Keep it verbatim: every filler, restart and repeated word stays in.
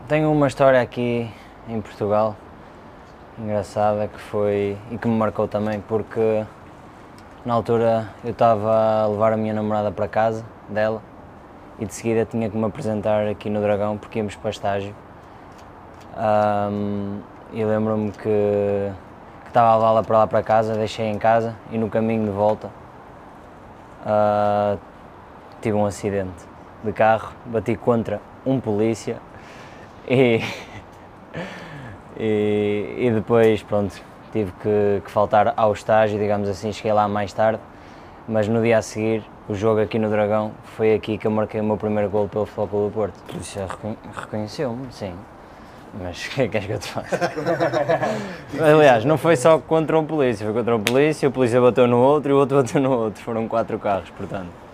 Tenho uma história aqui em Portugal, engraçada, que foi, e que me marcou também, porque na altura eu estava a levar a minha namorada para casa dela e de seguida tinha que me apresentar aqui no Dragão porque íamos para estágio. Um, e lembro-me que, que estava a levá-la para lá para casa, deixei em casa e no caminho de volta uh, tive um acidente de carro, bati contra um polícia e, e, e depois pronto, tive que, que faltar ao estágio, digamos assim, cheguei lá mais tarde, mas no dia a seguir, o jogo aqui no Dragão, foi aqui que eu marquei o meu primeiro golo pelo Futebol Clube do Porto. A polícia reconheceu-me, sim, mas o que é que queres que eu te faça? Aliás, não foi só contra um polícia, foi contra um polícia, o polícia bateu no outro e o outro bateu no outro, foram quatro carros, portanto.